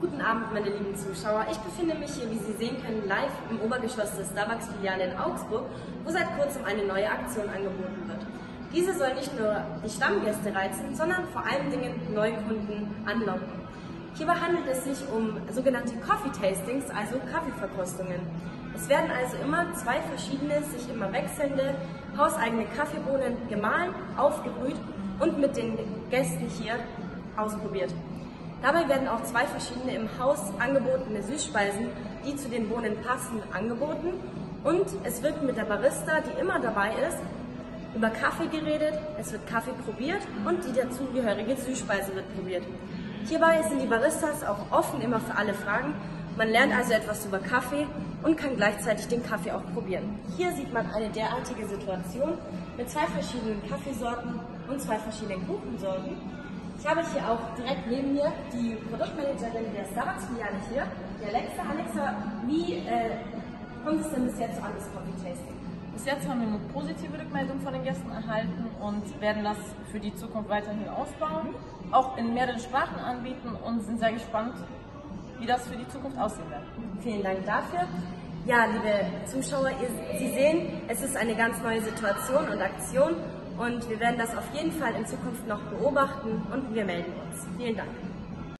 Guten Abend, meine lieben Zuschauer. Ich befinde mich hier, wie Sie sehen können, live im Obergeschoss der Starbucks-Filiale in Augsburg, wo seit kurzem eine neue Aktion angeboten wird. Diese soll nicht nur die Stammgäste reizen, sondern vor allen Dingen Neukunden anlocken. Hierbei handelt es sich um sogenannte Coffee Tastings, also Kaffeeverkostungen. Es werden also immer zwei verschiedene, sich immer wechselnde, hauseigene Kaffeebohnen gemahlen, aufgebrüht und mit den Gästen hier ausprobiert. Dabei werden auch zwei verschiedene im Haus angebotene Süßspeisen, die zu den Bohnen passen, angeboten. Und es wird mit der Barista, die immer dabei ist, über Kaffee geredet, es wird Kaffee probiert und die dazugehörige Süßspeise wird probiert. Hierbei sind die Baristas auch offen immer für alle Fragen. Man lernt also etwas über Kaffee und kann gleichzeitig den Kaffee auch probieren. Hier sieht man eine derartige Situation mit zwei verschiedenen Kaffeesorten und zwei verschiedenen Kuchensorten. Ich habe hier auch direkt neben mir die Produktmanagerin der Starbucks-Filiale hier, die Alexa. Alexa, wie kommt es denn bis jetzt an das Coffee Tasting? Bis jetzt haben wir eine positive Rückmeldung von den Gästen erhalten und werden das für die Zukunft weiterhin ausbauen, auch in mehreren Sprachen anbieten und sind sehr gespannt, wie das für die Zukunft aussehen wird. Vielen Dank dafür. Ja, liebe Zuschauer, Sie sehen, es ist eine ganz neue Situation und Aktion und wir werden das auf jeden Fall in Zukunft noch beobachten und wir melden uns. Vielen Dank.